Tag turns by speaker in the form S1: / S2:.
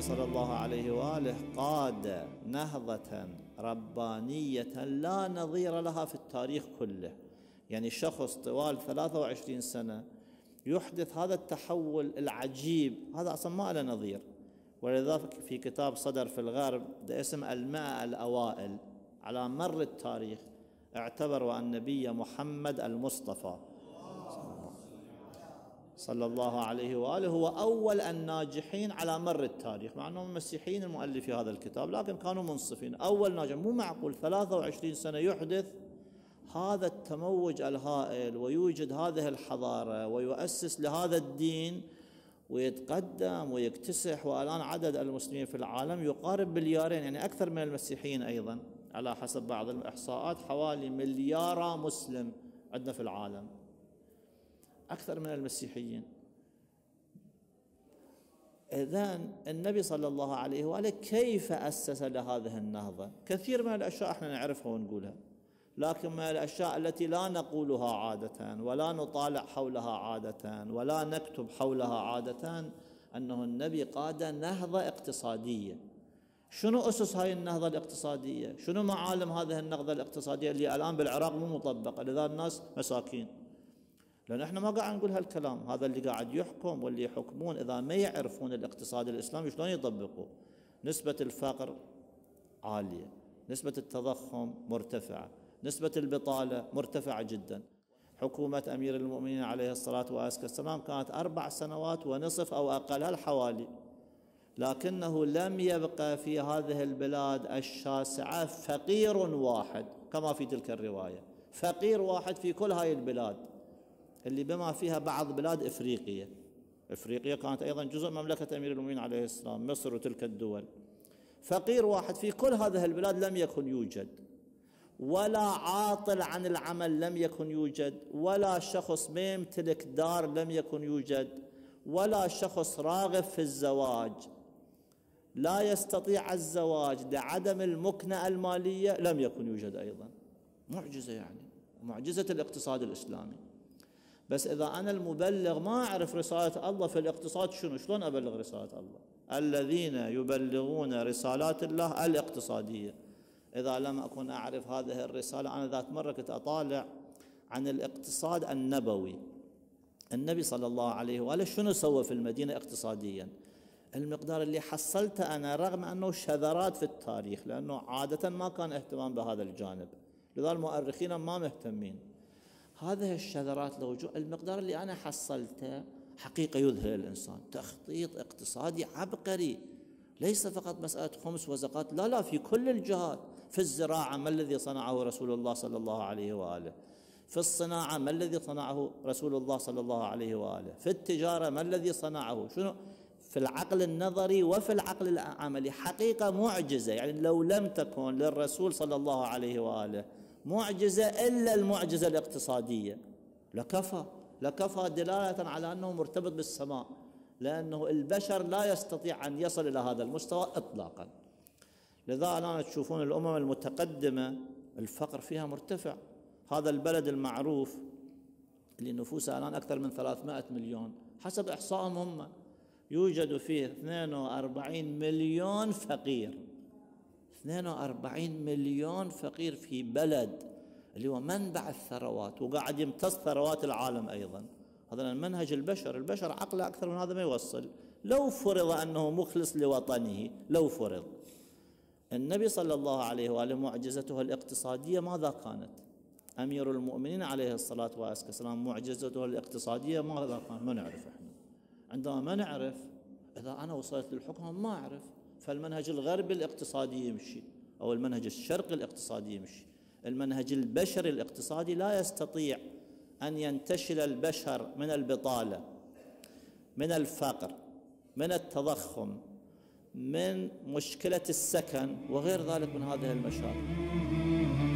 S1: صلى الله عليه وآله قاد نهضة ربانية لا نظير لها في التاريخ كله. يعني شخص طوال 23 سنة يحدث هذا التحول العجيب، هذا أصلا ما له نظير. ولذلك في كتاب صدر في الغرب باسم المائة الأوائل على مر التاريخ اعتبروا النبي محمد المصطفى صلى الله عليه وآله هو أول الناجحين على مر التاريخ، مع أنهم مسيحيين المؤلفي هذا الكتاب لكن كانوا منصفين. أول ناجح، مو معقول 23 سنة يحدث هذا التموج الهائل ويوجد هذه الحضارة ويؤسس لهذا الدين ويتقدم ويكتسح. والآن عدد المسلمين في العالم يقارب مليارين، يعني أكثر من المسيحيين أيضا على حسب بعض الإحصاءات، حوالي مليار مسلم عندنا في العالم، أكثر من المسيحيين. إذن النبي صلى الله عليه وآله كيف أسس لهذه النهضة؟ كثير من الأشياء احنا نعرفها ونقولها، لكن من الأشياء التي لا نقولها عادة ولا نطالع حولها عادة ولا نكتب حولها عادة أنه النبي قاد نهضة اقتصادية. شنو أسس هاي النهضة الاقتصادية؟ شنو معالم هذه النهضة الاقتصادية اللي الآن بالعراق مو مطبقة؟ لذا الناس مساكين، لأن احنا ما قاعد نقول هالكلام. هذا اللي قاعد يحكم واللي يحكمون إذا ما يعرفون الاقتصاد الإسلامي شلون يطبقوا؟ نسبة الفقر عالية، نسبة التضخم مرتفعة، نسبة البطالة مرتفعة جدا. حكومة أمير المؤمنين عليه الصلاة والسلام كانت 4 سنوات ونصف أو أقل الحوالي، لكنه لم يبقى في هذه البلاد الشاسعة فقير واحد كما في تلك الرواية، فقير واحد في كل هاي البلاد اللي بما فيها بعض بلاد إفريقيا. إفريقيا كانت أيضا جزء مملكة أمير المؤمنين عليه السلام، مصر وتلك الدول. فقير واحد في كل هذه البلاد لم يكن يوجد، ولا عاطل عن العمل لم يكن يوجد، ولا شخص ما يمتلك دار لم يكن يوجد، ولا شخص راغب في الزواج لا يستطيع الزواج لعدم المكنة المالية لم يكن يوجد أيضا. معجزة، يعني معجزة الاقتصاد الإسلامي. بس إذا أنا المبلغ ما أعرف رسالة الله في الاقتصاد، شلون أبلغ رسالة الله؟ الذين يبلغون رسالات الله الاقتصادية. إذا لم أكن أعرف هذه الرسالة، أنا ذات مرة كنت أطالع عن الاقتصاد النبوي. النبي صلى الله عليه وآله شنو سوى في المدينة اقتصاديا؟ المقدار اللي حصلته أنا، رغم أنه شذرات في التاريخ، لأنه عادة ما كان اهتمام بهذا الجانب، لذا المؤرخين ما مهتمين. هذه الشذرات لوجود، المقدار اللي أنا حصلته حقيقة يذهل الإنسان. تخطيط اقتصادي عبقري، ليس فقط مسألة خمس وزكاة، لا، في كل الجهات. في الزراعة ما الذي صنعه رسول الله صلى الله عليه وآله؟ في الصناعة ما الذي صنعه رسول الله صلى الله عليه وآله؟ في التجارة ما الذي صنعه؟ شنو؟ في العقل النظري وفي العقل العملي. حقيقة معجزة، يعني لو لم تكن للرسول صلى الله عليه وآله معجزة إلا المعجزة الاقتصادية لكفى دلالة على أنه مرتبط بالسماء، لأنه البشر لا يستطيع أن يصل إلى هذا المستوى إطلاقا. لذا الآن تشوفون الأمم المتقدمة الفقر فيها مرتفع. هذا البلد المعروف اللي نفوسه الآن أكثر من 300 مليون حسب إحصائهم هم، يوجد فيه 42 مليون فقير. 42 مليون فقير في بلد اللي هو منبع الثروات وقاعد يمتص ثروات العالم أيضا. هذا المنهج البشر عقله أكثر من هذا ما يوصل. لو فرض أنه مخلص لوطنه، لو فرض النبي صلى الله عليه وآله معجزته الاقتصادية ماذا كانت؟ أمير المؤمنين عليه الصلاة والسلام معجزته الاقتصادية ماذا كانت؟ ما نعرف احنا. عندما ما نعرف، إذا أنا وصلت للحكم ما أعرف، فالمنهج الغربي الاقتصادي يمشي أو المنهج الشرقي الاقتصادي يمشي. المنهج البشري الاقتصادي لا يستطيع أن ينتشل البشر من البطالة، من الفقر، من التضخم، من مشكلة السكن وغير ذلك من هذه المشاكل.